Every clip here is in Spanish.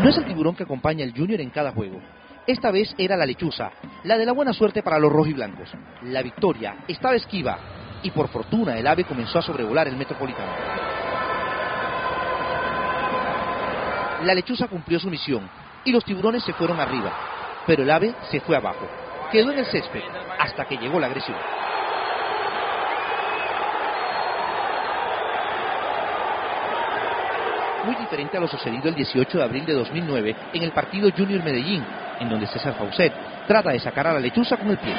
No es el tiburón que acompaña al Junior en cada juego. Esta vez era la lechuza, la de la buena suerte para los rojiblancos. La victoria estaba esquiva y por fortuna el ave comenzó a sobrevolar el Metropolitano. La lechuza cumplió su misión y los tiburones se fueron arriba, pero el ave se fue abajo. Quedó en el césped hasta que llegó la agresión. Muy diferente a lo sucedido el 18 de abril de 2009 en el partido Junior Medellín, en donde César Faucet trata de sacar a la lechuza con el pie.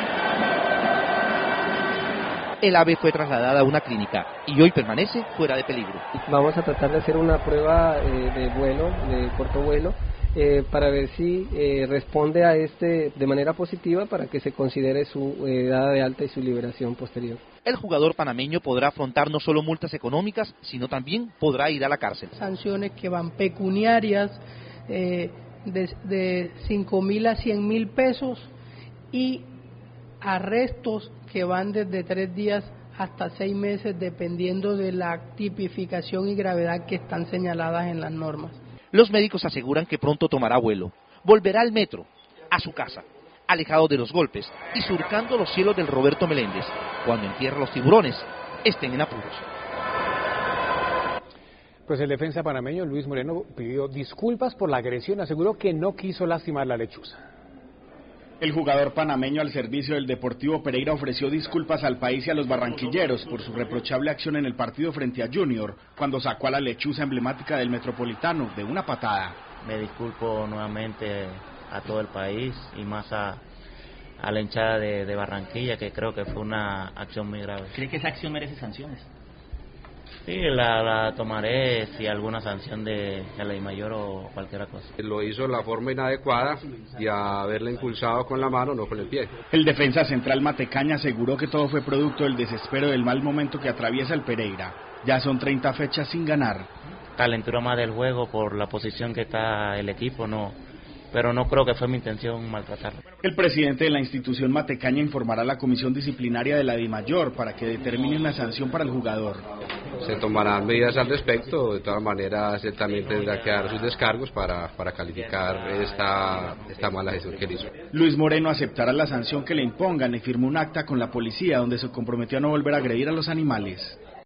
El ave fue trasladada a una clínica y hoy permanece fuera de peligro. Vamos a tratar de hacer una prueba de vuelo, de corto vuelo, para ver si responde a de manera positiva para que se considere su dada de alta y su liberación posterior. El jugador panameño podrá afrontar no solo multas económicas, sino también podrá ir a la cárcel. Sanciones que van pecuniarias de 5.000 a 100.000 pesos y arrestos que van desde 3 días hasta 6 meses dependiendo de la tipificación y gravedad que están señaladas en las normas. Los médicos aseguran que pronto tomará vuelo, volverá al metro, a su casa, alejado de los golpes y surcando los cielos del Roberto Meléndez, cuando en tierra los tiburones estén en apuros. Pues el defensa panameño Luis Moreno pidió disculpas por la agresión, aseguró que no quiso lastimar la lechuza. El jugador panameño al servicio del Deportivo Pereira ofreció disculpas al país y a los barranquilleros por su reprochable acción en el partido frente a Junior, cuando sacó a la lechuza emblemática del Metropolitano de una patada. Me disculpo nuevamente a todo el país y más a la hinchada de Barranquilla, que creo que fue una acción muy grave. ¿Cree que esa acción merece sanciones? Sí, la tomaré si alguna sanción de la ley mayor o cualquier cosa. Lo hizo de la forma inadecuada y haberle impulsado con la mano, no con el pie. El defensa central Matecaña aseguró que todo fue producto del desespero del mal momento que atraviesa el Pereira. Ya son 30 fechas sin ganar. Calentura más del juego por la posición que está el equipo, pero no creo que fue mi intención maltratarlo. El presidente de la institución Matecaña informará a la comisión disciplinaria de la DIMAYOR para que determine una sanción para el jugador. Se tomarán medidas al respecto, de todas maneras él también tendrá que dar sus descargos para calificar esta mala gestión que él hizo. Luis Moreno aceptará la sanción que le impongan y firmó un acta con la policía donde se comprometió a no volver a agredir a los animales.